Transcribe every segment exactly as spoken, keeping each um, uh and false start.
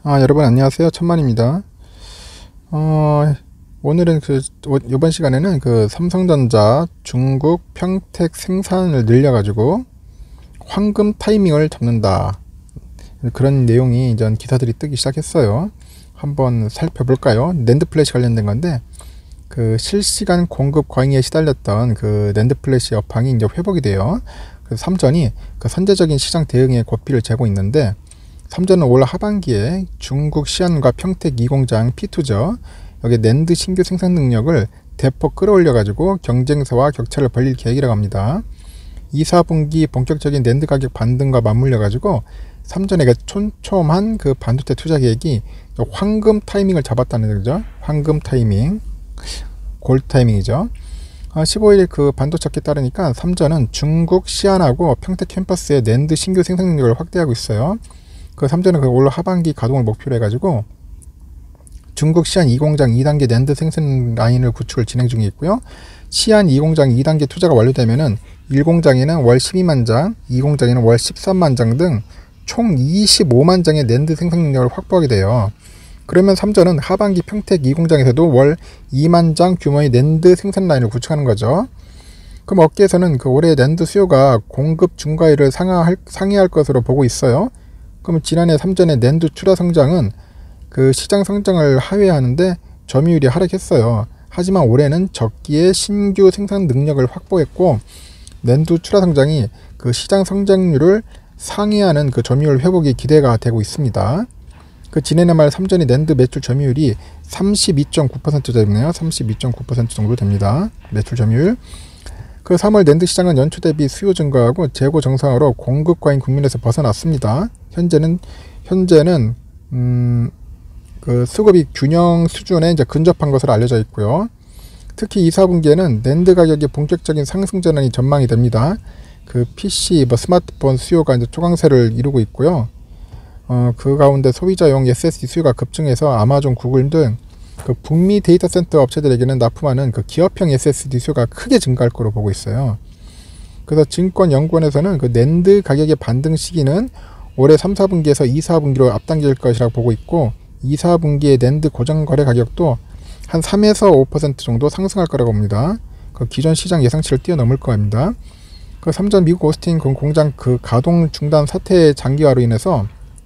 아, 여러분 안녕하세요. 천만입니다. 어, 오늘은 그 이번 시간에는 그 삼성전자 중국 평택 생산을 늘려가지고 황금 타이밍을 잡는다, 그런 내용이 이제 기사들이 뜨기 시작했어요. 한번 살펴볼까요? 낸드 플래시 관련된 건데, 그 실시간 공급 과잉에 시달렸던 그 낸드 플래시 업황이 이제 회복이 돼요. 그래서 삼전이 그 선제적인 시장 대응에 고삐를 재고 있는데, 삼전은 올 하반기에 중국 시안과 평택 이 공장 피 투죠. 여기 낸드 신규 생산 능력을 대폭 끌어올려 가지고 경쟁사와 격차를 벌릴 계획이라고 합니다. 이, 사분기 본격적인 낸드 가격 반등과 맞물려 가지고 삼전에게 촘촘한 그 반도체 투자 계획이 황금 타이밍을 잡았다는 거죠. 황금 타이밍, 골 타이밍이죠. 십오 일 그 반도체 업계에 따르니까 삼전은 중국 시안하고 평택 캠퍼스의 낸드 신규 생산 능력을 확대하고 있어요. 그 삼전은 그 올 하반기 가동을 목표로 해가지고 중국 시안 이 공장 이 단계 낸드 생산 라인을 구축을 진행 중에 있고요. 시안 이 공장 이 단계 투자가 완료되면은 일 공장에는 월 십이만 장, 이 공장에는 월 십삼만 장 등 총 이십오만 장의 낸드 생산 능력을 확보하게 돼요. 그러면 삼전은 하반기 평택 이 공장에서도 월 이만 장 규모의 낸드 생산 라인을 구축하는 거죠. 그럼 업계에서는 그 올해 낸드 수요가 공급 증가율을 상회할, 상회할 것으로 보고 있어요. 그러면 지난해 삼전의 낸드 출하 성장은 그 시장 성장을 하회하는데 점유율이 하락했어요. 하지만 올해는 적기에 신규 생산 능력을 확보했고, 낸드 출하 성장이 그 시장 성장률을 상회하는 그 점유율 회복이 기대가 되고 있습니다. 그 지난해 말 삼전의 낸드 매출 점유율이 삼십이 점 구 퍼센트 되네요. 삼십이 점 구 퍼센트 정도 됩니다. 매출 점유율. 그 삼월 낸드 시장은 연초 대비 수요 증가하고 재고 정상으로 공급 과잉 국면에서 벗어났습니다. 현재는 현재는 음, 그 수급이 균형 수준에 이제 근접한 것으로 알려져 있고요. 특히 이, 사분기에는 낸드 가격의 본격적인 상승 전환이 전망이 됩니다. 그 피씨, 뭐 스마트폰 수요가 이제 초강세를 이루고 있고요. 어, 그 가운데 소비자용 에스에스디 수요가 급증해서 아마존, 구글 등 그 북미 데이터 센터 업체들에게는 납품하는 그 기업형 에스에스디 수요가 크게 증가할 거로 보고 있어요. 그래서 증권연구원에서는 그 낸드 가격의 반등 시기는 올해 삼, 사분기에서 이, 사분기로 앞당길 것이라고 보고 있고, 이, 사분기의 낸드 고정 거래 가격도 한 삼에서 오 퍼센트 정도 상승할 거라고 봅니다. 그 기존 시장 예상치를 뛰어넘을 겁니다. 그 삼전 미국 오스틴 공장 그 가동 중단 사태 장기화로 인해서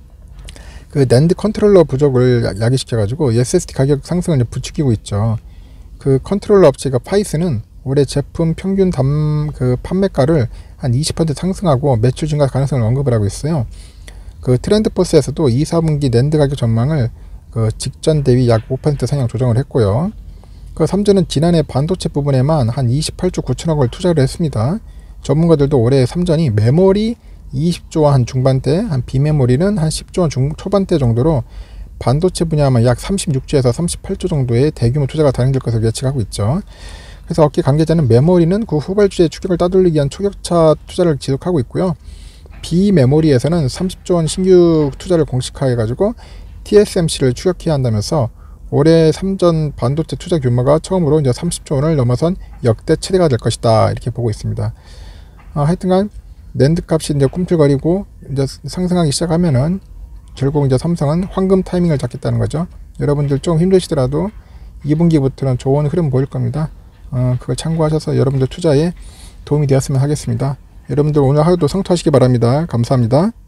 그 낸드 컨트롤러 부족을 야기시켜가지고 에스에스디 가격 상승을 부추기고 있죠. 그 컨트롤러 업체가 파이스는 올해 제품 평균 담 그 판매가를 한 이십 퍼센트 상승하고 매출 증가 가능성을 언급을 하고 있어요. 그 트렌드포스에서도 이, 사분기 낸드 가격 전망을 그 직전 대비 약 오 퍼센트 상향 조정을 했고요. 그 삼전은 지난해 반도체 부분에만 한 이십팔 조 구천억 을 투자를 했습니다. 전문가들도 올해 삼전이 메모리 이십 조 원 한 중반대, 한 비메모리는 한 십 조 원 중 초반대 정도로 반도체 분야만 약 삼십육 조에서 삼십팔 조 정도의 대규모 투자가 단행될 것으로 예측하고 있죠. 그래서 업계 관계자는 메모리는 그 후발주의 추격을 따돌리기 위한 초격차 투자를 지속하고 있고요. 비메모리에서는 삼십 조 원 신규 투자를 공식화해가지고 티에스엠씨를 추격해야 한다면서 올해 삼전 반도체 투자 규모가 처음으로 이제 삼십 조 원을 넘어선 역대 최대가 될 것이다, 이렇게 보고 있습니다. 아, 하여튼간 낸드 값이 이제 꿈틀거리고 이제 상승하기 시작하면은 결국 이제 삼성은 황금 타이밍을 잡겠다는 거죠. 여러분들 좀 힘드시더라도 이 분기부터는 좋은 흐름 보일 겁니다. 어, 그걸 참고하셔서 여러분들 투자에 도움이 되었으면 하겠습니다. 여러분들 오늘 하루도 성투하시기 바랍니다. 감사합니다.